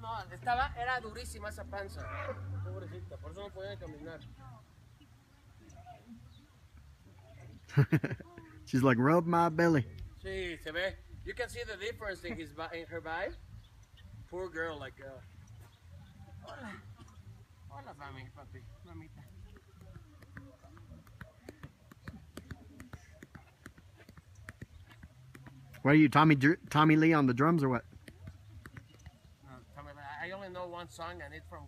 No, era durísima esa panza. Pobrecita, por eso no podía caminar. She's like, rub my belly. Sí, se ve. You can see the difference in her vibe. Poor girl, like. Hola, hola, papi, mamita. What are you, Tommy Lee on the drums or what? No, I only know one song, and it's from